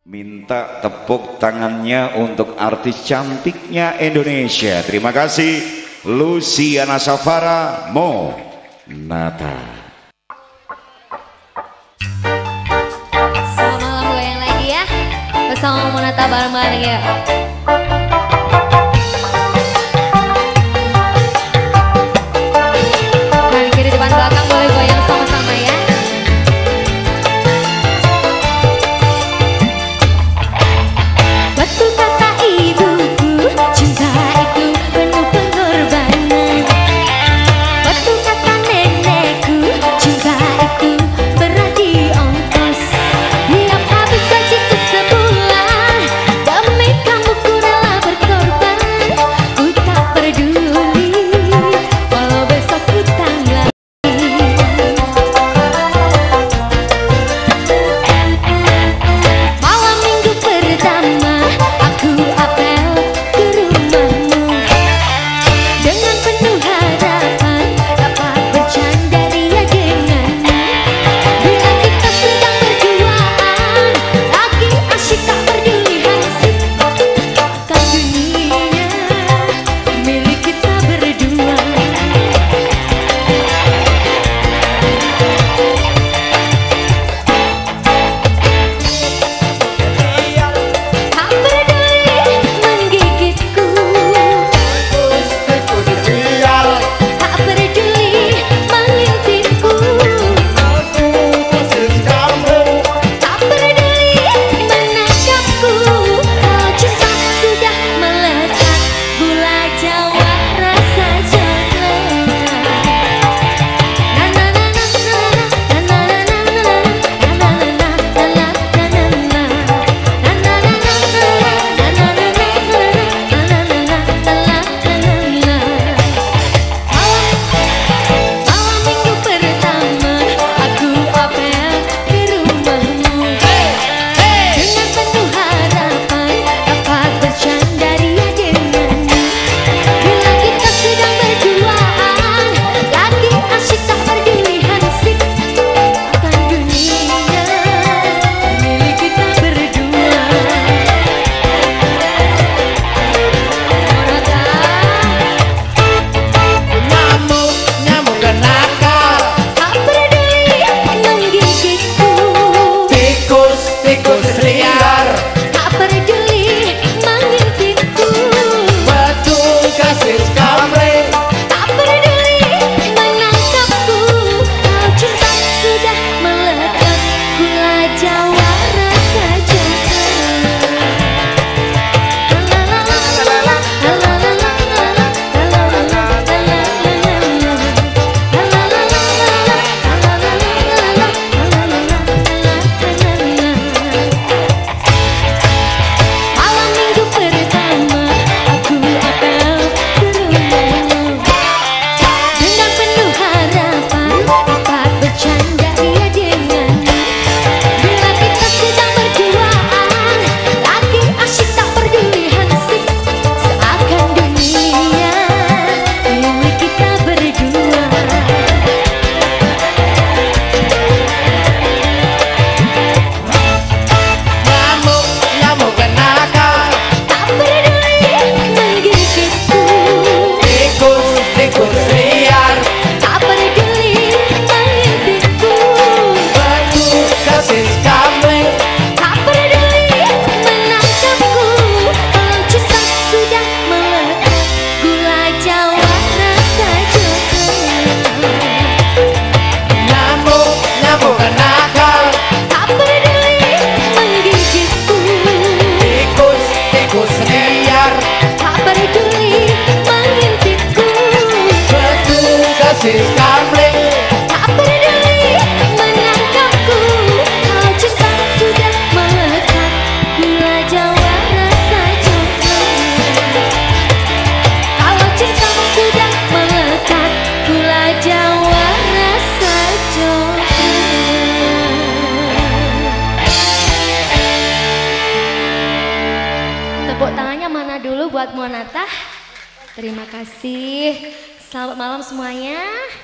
Minta tepuk tangannya untuk artis cantiknya Indonesia. Terima kasih Luciana Safara Monata. Selamat malam goyang lagi ya bersama Monata bareng-bareng ya. Kanan kiri depan belakang boleh goyang sama-sama ya. Betul kata ibuku, cinta itu penuh pengorbanan. Betul kata nenekku, cinta itu berat di ongkos. Tiap habis gajiku sebulan, demi kamu ku rela berkorban. Ku tak peduli walau besok hutang lagi. Malam minggu pertama aku apel ke rumahmu dengan penuh harapan dapat bercanda ria denganmu. Bila kita sedang berduaan, lagi asyik tak peduli hasil akan dunia milik kita berdua. Tak peduli menggigitku, tak peduli mengintipku, tak peduli menatapku. Kalau cinta sudah melekat, gula Jawa rasa coklat. Na na na na na na na na na na Malam minggu pertama aku apel ke rumahmu dengan penuh harapan dapat bercanda ria denganmu. Bila kita sedang berduaan, lagi asyik tak peduli hansip akan dunia milik kita berdua. Tak peduli menggigitku, tak peduli mengintipku, tak peduli menangkapku. Kalau cinta sudah melekat, gula Jawa rasa Malam minggu pertama aku apel ke rumahmu dengan penuh harapan dapat bercanda ria denganmu. Bila kita sedang berduaan, lagi asyik tak peduli hansip seakan dunia milik kita berdua. Tak peduli menggigitku, tak peduli mengintipku, tak peduli menangkapku. Kalau cinta sudah melekat, gula Jawa rasa coklat. Tak peduli menggigitku, tak peduli mengintipku, tak peduli menangkapku. Kalau cinta sudah melekat, gula Jawa rasa coklat. Kalau cinta sudah melekat, gula Jawa rasa coklat. Tepuk tangannya mana dulu buat Monata. Terima kasih. Selamat malam semuanya.